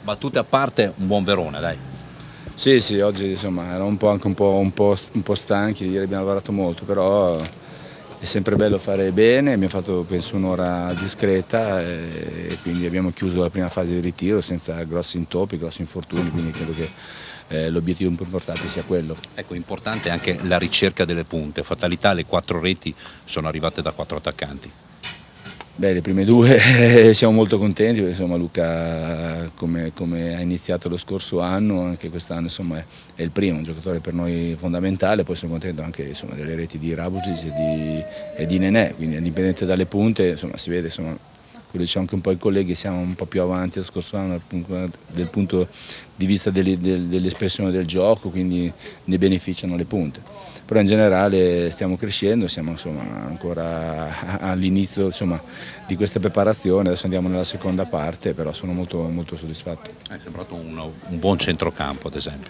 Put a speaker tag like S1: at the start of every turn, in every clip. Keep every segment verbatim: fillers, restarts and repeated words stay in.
S1: Battute a parte, un buon Verona, dai.
S2: Sì, sì, oggi insomma erano un po' anche un po', un po', un po' stanchi, ieri abbiamo lavorato molto, però è sempre bello fare bene, abbiamo fatto penso un'ora discreta e quindi abbiamo chiuso la prima fase di ritiro senza grossi intoppi, grossi infortuni, quindi credo che eh, l'obiettivo più importante sia quello.
S1: Ecco, importante anche la ricerca delle punte, fatalità, le quattro reti sono arrivate da quattro attaccanti.
S2: Beh, le prime due siamo molto contenti perché insomma, Luca come, come ha iniziato lo scorso anno, anche quest'anno insomma, è il primo, un giocatore per noi fondamentale, poi sono contento anche insomma, delle reti di Rabusic e di, e di Nenè, quindi indipendente dalle punte insomma, si vede, insomma, quello dice anche un po' i colleghi, siamo un po' più avanti lo scorso anno dal punto di vista dell'espressione del gioco, quindi ne beneficiano le punte. Però in generale stiamo crescendo, siamo insomma, ancora all'inizio di questa preparazione, adesso andiamo nella seconda parte, però sono molto, molto soddisfatto.
S1: È sembrato un, un buon centrocampo ad esempio.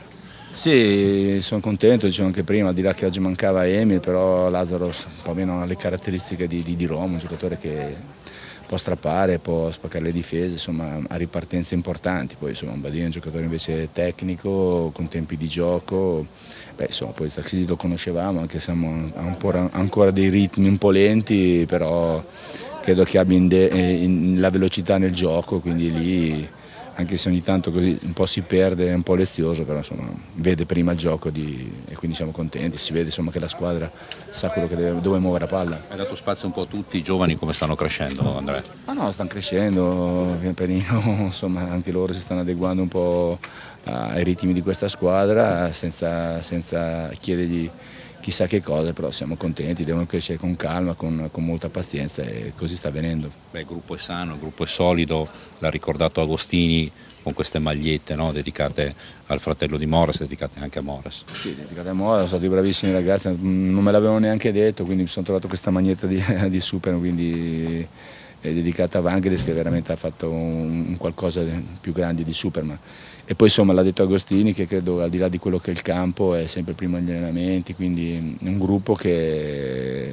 S2: Sì, sono contento, dicevo anche prima, al di là che oggi mancava Emil, però Lazzaro un po' meno ha le caratteristiche di, di, di Roma, un giocatore che può strappare, può spaccare le difese, insomma ha ripartenze importanti, poi insomma Badini è un giocatore invece tecnico, con tempi di gioco, beh insomma poi Taxidi lo conoscevamo, anche se ha ancora dei ritmi un po' lenti, però credo che abbia in de, in la velocità nel gioco, quindi lì anche se ogni tanto così un po' si perde, è un po' lezioso, però insomma vede prima il gioco di, e quindi siamo contenti, si vede insomma, che la squadra sa quello che deve, dove muovere la palla.
S1: Hai dato spazio un po' a tutti, i giovani come stanno crescendo, Andrea?
S2: Ma no, stanno crescendo, pian pianino, insomma anche loro si stanno adeguando un po' ai ritmi di questa squadra senza, senza chiedergli chissà che cosa, però siamo contenti, devono crescere con calma, con, con molta pazienza e così sta avvenendo.
S1: Beh, il gruppo è sano, il gruppo è solido, l'ha ricordato Agostini con queste magliette, no, dedicate al fratello di Mores, dedicate anche a Mores.
S2: Sì, dedicate a Mores, sono stati bravissimi ragazzi, non me l'avevano neanche detto, quindi mi sono trovato questa maglietta di, di Super, quindi è dedicata a Vangelis che veramente ha fatto un, un qualcosa di più grande di Superman. E poi insomma l'ha detto Agostini che credo al di là di quello che è il campo è sempre prima gli allenamenti, quindi è un gruppo che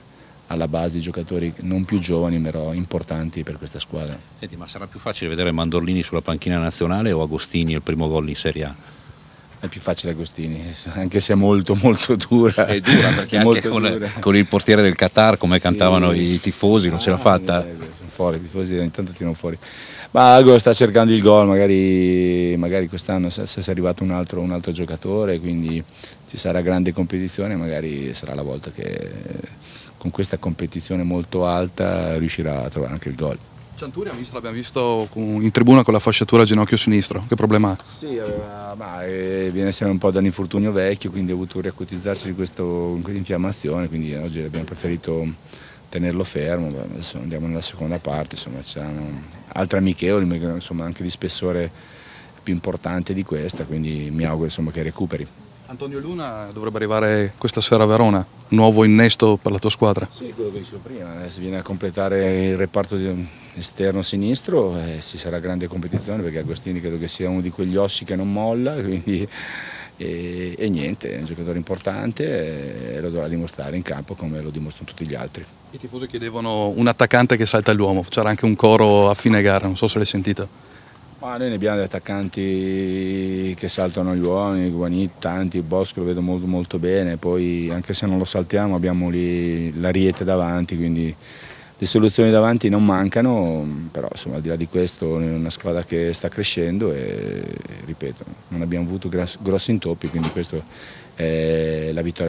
S2: ha alla base di giocatori non più giovani però importanti per questa squadra.
S1: Senti, ma sarà più facile vedere Mandorlini sulla panchina nazionale o Agostini il primo gol in Serie A?
S2: È più facile Agostini, anche se è molto molto dura.
S1: È dura perché è anche con, dura. con il portiere del Qatar, come sì. cantavano i tifosi, non ah, ce l'ha fatta?
S2: Sono fuori, i tifosi intanto tirano fuori. Ma Ago sta cercando il gol, magari, magari quest'anno se è arrivato un altro, un altro giocatore, quindi ci sarà grande competizione, magari sarà la volta che con questa competizione molto alta riuscirà a trovare anche il gol.
S3: Cianturi l'abbiamo visto in tribuna con la fasciatura a ginocchio sinistro, che problema ha?
S2: Sì, ma viene sempre un po' dall'infortunio vecchio, quindi ha avuto riacutizzarsi di questa infiammazione, quindi oggi abbiamo preferito tenerlo fermo, adesso andiamo nella seconda parte, insomma ci saranno altre amichevoli, insomma anche di spessore più importante di questa, quindi mi auguro insomma, che recuperi.
S3: Antonio Luna dovrebbe arrivare questa sera a Verona, nuovo innesto per la tua squadra?
S2: Sì, quello che dicevo prima, adesso viene a completare il reparto esterno sinistro e ci sarà grande competizione perché Agostini credo che sia uno di quegli ossi che non molla, quindi, e, e niente, è un giocatore importante e lo dovrà dimostrare in campo come lo dimostrano tutti gli altri.
S3: I tifosi chiedevano un attaccante che salta l'uomo, c'era anche un coro a fine gara, non so se l'hai sentito.
S2: Ma noi ne abbiamo degli attaccanti che saltano gli uomini, Guanit, tanti, il Bosco lo vedo molto, molto bene, poi anche se non lo saltiamo abbiamo lì l'Ariete davanti, quindi le soluzioni davanti non mancano, però insomma al di là di questo è una squadra che sta crescendo e ripeto, non abbiamo avuto grossi intoppi, quindi questo è la vittoria.